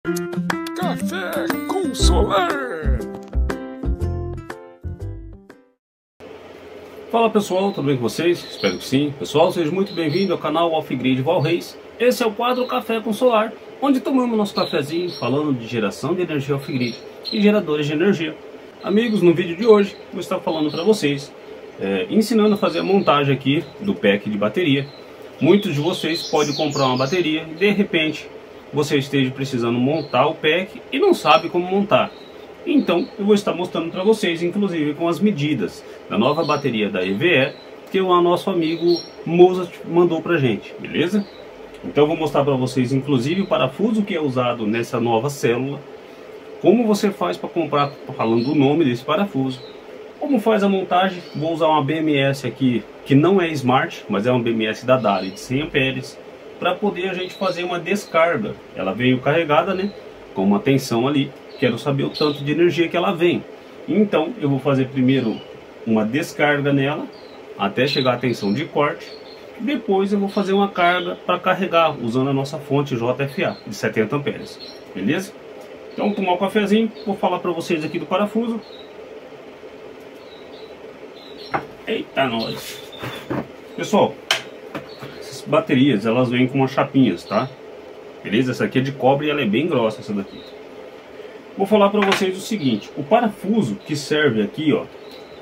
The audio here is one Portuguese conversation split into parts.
Café com Solar. Fala pessoal, tudo bem com vocês? Espero que sim. Pessoal, seja muito bem-vindo ao canal Off-Grid Valreis. Esse é o quadro Café com Solar, onde tomamos nosso cafezinho falando de geração de energia off-grid e geradores de energia. Amigos, no vídeo de hoje vou estar falando para vocês, ensinando a fazer a montagem aqui do pack de bateria. Muitos de vocês podem comprar uma bateria e de repente você esteja precisando montar o pack e não sabe como montar. Então eu vou estar mostrando para vocês, inclusive com as medidas da nova bateria da EVE que o nosso amigo Mozart mandou pra gente, beleza? Então eu vou mostrar para vocês inclusive o parafuso que é usado nessa nova célula, como você faz para comprar, falando o nome desse parafuso, como faz a montagem. Vou usar uma BMS aqui que não é Smart, mas é uma BMS da DALI de 100 amperes, para poder a gente fazer uma descarga. Ela veio carregada, né, com uma tensão ali. Quero saber o tanto de energia que ela vem. Então eu vou fazer primeiro uma descarga nela até chegar a tensão de corte. Depois eu vou fazer uma carga para carregar usando a nossa fonte JFA de 70 amperes. Beleza? Então vou tomar um cafezinho, vou falar para vocês aqui do parafuso. Eita nós! Pessoal, essas baterias elas vêm com umas chapinhas, tá? Beleza? Essa aqui é de cobre e ela é bem grossa, essa daqui. Vou falar para vocês o seguinte: o parafuso que serve aqui, ó,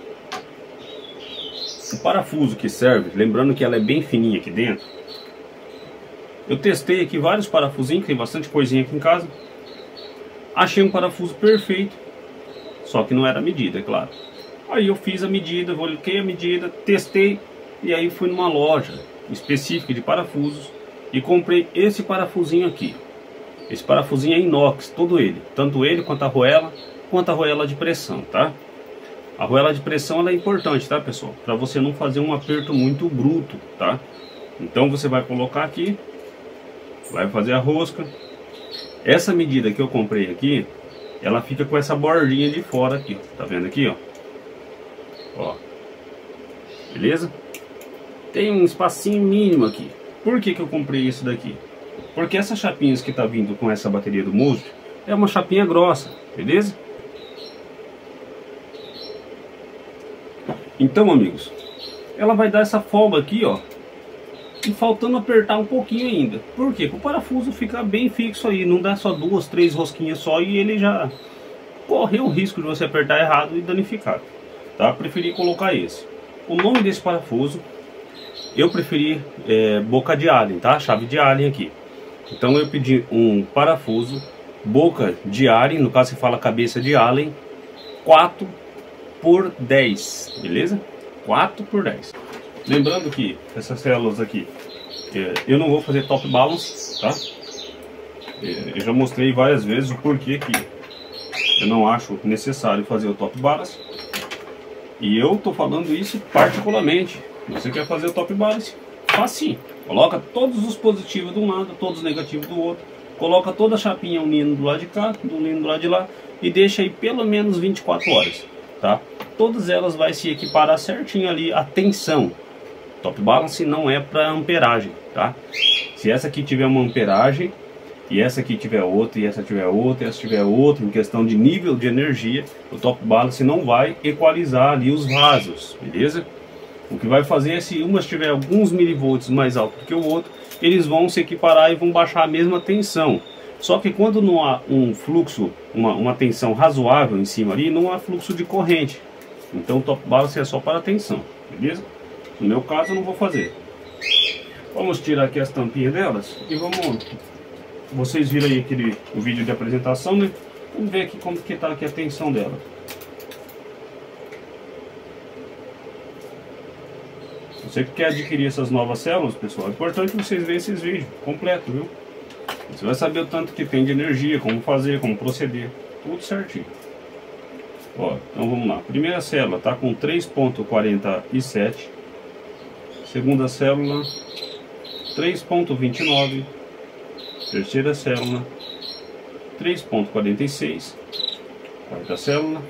o parafuso que serve, lembrando que ela é bem fininha aqui dentro. Eu testei aqui vários parafusinhos, tem bastante coisinha aqui em casa. Achei um parafuso perfeito, só que não era a medida, é claro. Aí eu fiz a medida, coloquei a medida, testei e aí fui numa loja específica de parafusos e comprei esse parafusinho aqui. Esse parafusinho é inox, todo ele, tanto ele quanto a arruela de pressão, tá? A arruela de pressão ela é importante, tá, pessoal? Para você não fazer um aperto muito bruto, tá? Então você vai colocar aqui, vai fazer a rosca. Essa medida que eu comprei aqui, ela fica com essa bordinha de fora aqui, ó. Tá vendo aqui, ó? Ó. Beleza? Tem um espacinho mínimo aqui. Por que que eu comprei isso daqui? Porque essas chapinhas que tá vindo com essa bateria do Mozart é uma chapinha grossa, beleza? Então, amigos, ela vai dar essa folga aqui, ó, e faltando apertar um pouquinho ainda. Por quê? Para o parafuso ficar bem fixo aí, não dá só 2, 3 rosquinhas só e ele já correu o risco de você apertar errado e danificar, tá? Preferi colocar esse. O nome desse parafuso, eu preferi boca de Allen, tá? Chave de Allen aqui. Então eu pedi um parafuso boca de Allen, no caso se fala cabeça de Allen, 4x10, beleza? 4x10. Lembrando que essas células aqui, eu não vou fazer top balance, tá? Eu já mostrei várias vezes o porquê que eu não acho necessário fazer o top balance. E eu tô falando isso particularmente. Você quer fazer o top balance? Facinho. Coloca todos os positivos de um lado, todos os negativos do outro. Coloca toda a chapinha unindo do lado de cá, unindo do lado de lá. E deixa aí pelo menos 24 horas, tá? Todas elas vai se equiparar certinho ali a tensão. Top balance não é para amperagem, tá? Se essa aqui tiver uma amperagem, e essa aqui tiver outra, e essa tiver outra, e essa tiver outra, em questão de nível de energia, o top balance não vai equalizar ali os vasos, beleza? O que vai fazer é, se uma tiver alguns milivolts mais alto que o outro, eles vão se equiparar e vão baixar a mesma tensão. Só que quando não há um fluxo, uma tensão razoável em cima ali, não há fluxo de corrente. Então o top balance é só para tensão, beleza? No meu caso eu não vou fazer. Vamos tirar aqui as tampinhas delas e vamos... Vocês viram aí o vídeo de apresentação, né? Vamos ver aqui como que tá aqui a tensão dela. Você que quer adquirir essas novas células, pessoal, é importante vocês verem esses vídeos completos, viu? Você vai saber o tanto que tem de energia, como fazer, como proceder, tudo certinho. Ó, então vamos lá. Primeira célula tá com 3.47. Segunda célula 3.29. Terceira célula 3.46. Quarta célula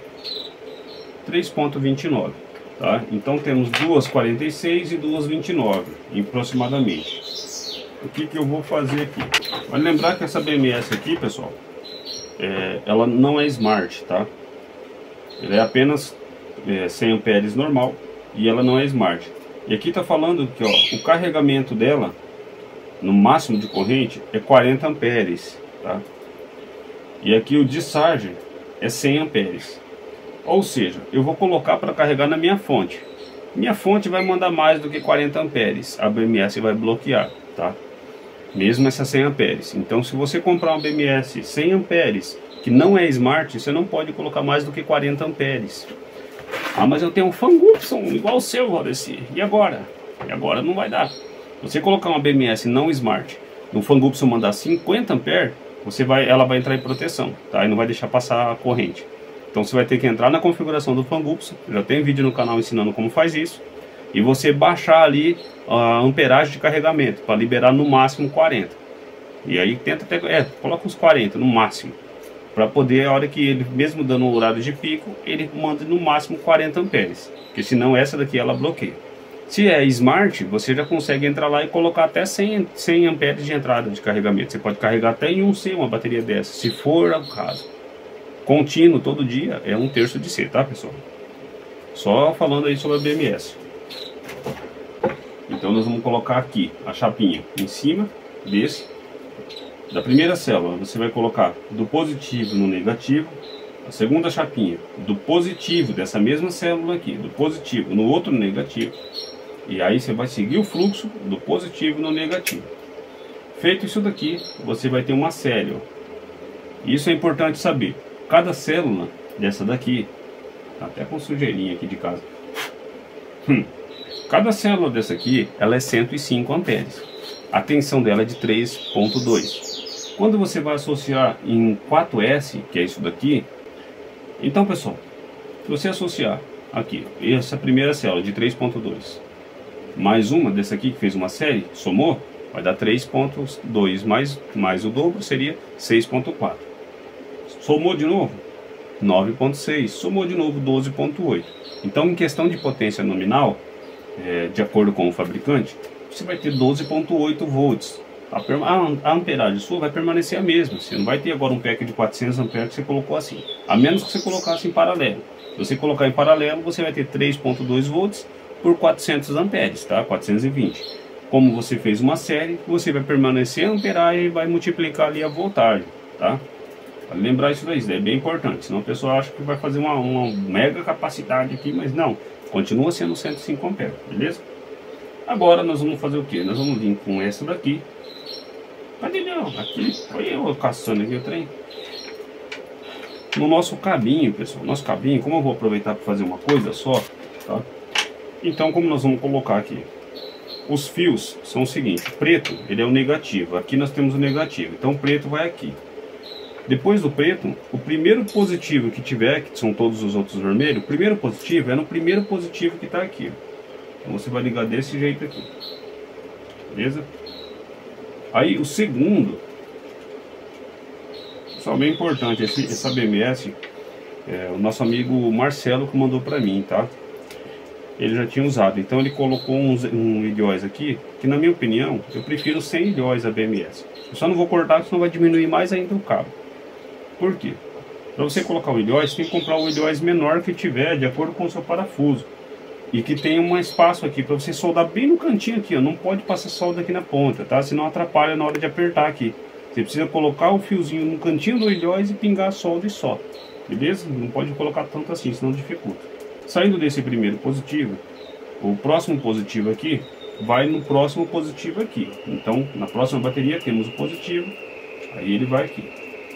3.29. Tá? Então temos 2,46 e 2,29 aproximadamente. O que eu vou fazer aqui? Vale lembrar que essa BMS aqui, pessoal, ela não é Smart, tá? Ela é apenas 100 amperes normal e ela não é Smart. E aqui tá falando que, ó, o carregamento dela no máximo de corrente é 40 amperes, tá? E aqui o discharge é 100 amperes. Ou seja, eu vou colocar para carregar na minha fonte. Minha fonte vai mandar mais do que 40 amperes. A BMS vai bloquear, tá? Mesmo essa 100 amperes. Então, se você comprar uma BMS 100 amperes, que não é Smart, você não pode colocar mais do que 40 amperes. Ah, mas eu tenho um Fangupson igual o seu, Valdeci. E agora? E agora não vai dar. Você colocar uma BMS não Smart, no Fangupson mandar 50 amperes, ela vai entrar em proteção, tá? E não vai deixar passar a corrente. Então você vai ter que entrar na configuração do Fangupson. Já tem vídeo no canal ensinando como faz isso. E você baixar ali a amperagem de carregamento para liberar no máximo 40. E aí tenta até, coloca uns 40 no máximo, para poder, a hora que ele, mesmo dando o horário de pico, ele manda no máximo 40 amperes, porque senão essa daqui ela bloqueia. Se é Smart, você já consegue entrar lá e colocar até 100 amperes de entrada de carregamento. Você pode carregar até em 1C uma bateria dessa, se for o caso. Contínuo, todo dia, é 1/3 de C, tá, pessoal? Só falando aí sobre a BMS. Então nós vamos colocar aqui a chapinha em cima da primeira célula. Você vai colocar do positivo no negativo. A segunda chapinha do positivo dessa mesma célula aqui, do positivo no outro negativo. E aí você vai seguir o fluxo do positivo no negativo. Feito isso daqui, você vai ter uma série, ó. Isso é importante saber. Cada célula dessa daqui, tá até com sujeirinha aqui de casa. Cada célula dessa aqui, ela é 105 amperes. A tensão dela é de 3.2. Quando você vai associar em 4S, que é isso daqui, então, pessoal, se você associar aqui essa primeira célula de 3.2 mais uma dessa aqui que fez uma série, somou, vai dar 3.2 mais o dobro, seria 6.4. Somou de novo, 9.6. Somou de novo, 12.8. Então, em questão de potência nominal, de acordo com o fabricante, você vai ter 12.8 volts. A amperagem sua vai permanecer a mesma. Você não vai ter agora um pack de 400 amperes que você colocou assim, a menos que você colocasse em paralelo. Se você colocar em paralelo, você vai ter 3.2 volts por 400 amperes, tá? 420. Como você fez uma série, você vai permanecer a amperagem e vai multiplicar ali a voltagem, tá? Vale lembrar isso daí, é bem importante. Senão o pessoal acha que vai fazer uma mega capacidade aqui, mas não. Continua sendo 105 amperes, beleza? Agora nós vamos fazer o que? Nós vamos vir com essa daqui. Cadê não? Aqui. Olha eu caçando aqui o trem. No nosso cabinho, pessoal. Nosso cabinho, como eu vou aproveitar para fazer uma coisa só, tá? Então, como nós vamos colocar aqui? Os fios são o seguinte. O preto, ele é o negativo. Aqui nós temos o negativo. Então, o preto vai aqui. Depois do preto, o primeiro positivo que tiver, que são todos os outros vermelhos, o primeiro positivo é no primeiro positivo que está aqui. Então você vai ligar desse jeito aqui. Beleza? Aí o segundo, só bem importante, essa BMS, o nosso amigo Marcelo que mandou para mim, tá? Ele já tinha usado, então ele colocou um ilhóis aqui, que na minha opinião, eu prefiro sem ilhóis a BMS. Eu só não vou cortar, senão vai diminuir mais ainda o cabo. Por quê? Para você colocar o ilhóis, tem que comprar o ilhóis menor que tiver, de acordo com o seu parafuso. E que tenha um espaço aqui, para você soldar bem no cantinho aqui, ó. Não pode passar solda aqui na ponta, tá? Senão atrapalha na hora de apertar aqui. Você precisa colocar o fiozinho no cantinho do ilhóis e pingar a solda e só. Beleza? Não pode colocar tanto assim, senão dificulta. Saindo desse primeiro positivo, o próximo positivo aqui vai no próximo positivo aqui. Então, na próxima bateria temos o positivo, aí ele vai aqui.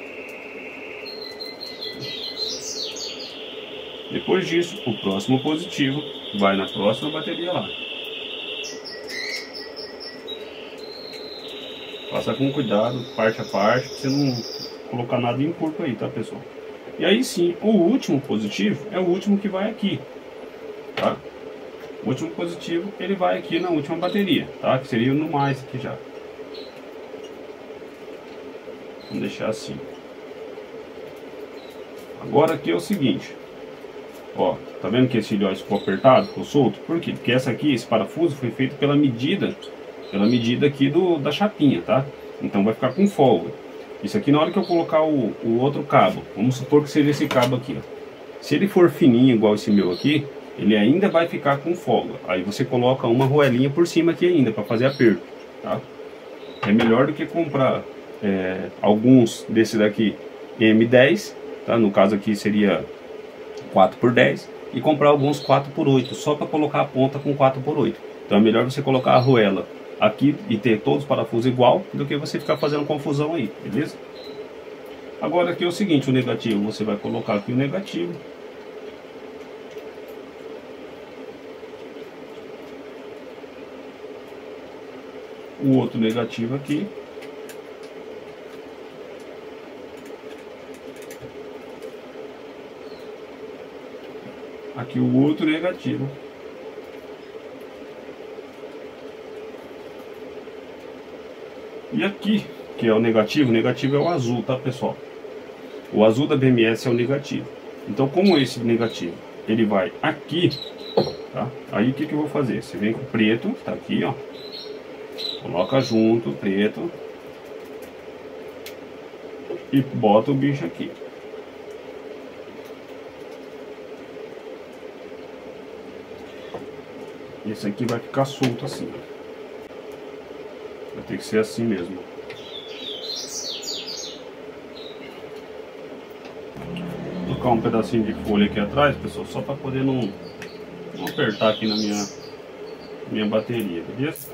Depois disso, o próximo positivo vai na próxima bateria lá. Passa com cuidado, parte a parte, pra você não colocar nada em curto aí, tá, pessoal? E aí sim, o último positivo é o último que vai aqui, tá? O último positivo, ele vai aqui na última bateria, tá? Que seria no mais aqui já. Vamos deixar assim. Agora aqui é o seguinte. Ó, tá vendo que esse ilhóis ficou apertado, ficou solto? Por quê? Porque esse parafuso foi feito pela medida aqui da chapinha, tá? Então vai ficar com folga. Isso aqui na hora que eu colocar o outro cabo, vamos supor que seja esse cabo aqui, ó. Se ele for fininho igual esse meu aqui, ele ainda vai ficar com folga. Aí você coloca uma roelinha por cima aqui ainda para fazer aperto, tá? É melhor do que comprar alguns desse daqui M10, tá? No caso aqui seria 4x10, e comprar alguns 4x8 só para colocar a ponta com 4x8. Então é melhor você colocar a arruela aqui e ter todos os parafusos igual do que você ficar fazendo confusão aí, beleza? Agora aqui é o seguinte, o negativo, você vai colocar aqui o negativo. O outro negativo aqui. Aqui o outro negativo. E aqui, que é o negativo é o azul, tá, pessoal? O azul da BMS é o negativo. Então, como esse negativo, ele vai aqui, tá? Aí o que eu vou fazer? Você vem com o preto, tá aqui, ó. Coloca junto o preto. E bota o bicho aqui. Esse aqui vai ficar solto assim. Vai ter que ser assim mesmo. Vou colocar um pedacinho de folha aqui atrás, pessoal, só para poder não apertar aqui na minha bateria, beleza?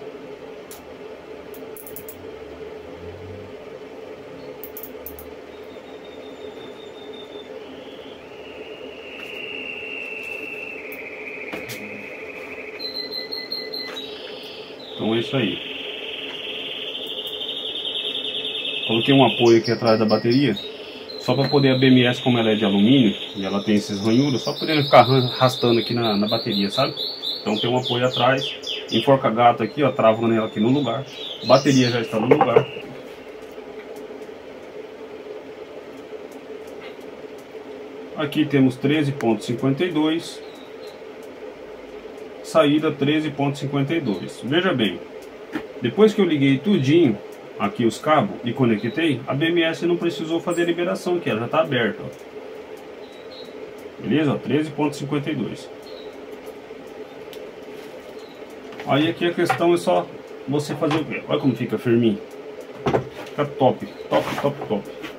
Então é isso aí. Coloquei um apoio aqui atrás da bateria, só para poder a BMS, como ela é de alumínio e ela tem esses ranhuros, só poder ficar arrastando aqui na bateria, sabe? Então tem um apoio atrás, enforca gato aqui, ó, travando ela aqui no lugar. A bateria já está no lugar. Aqui temos 13.52, saída 13.52. Veja bem, depois que eu liguei tudinho aqui os cabos e conectei, a BMS não precisou fazer a liberação, que ela já está aberta, ó. Beleza? 13.52. Aí aqui a questão é só você fazer o quê? Olha como fica firminho. Fica top, top, top, top.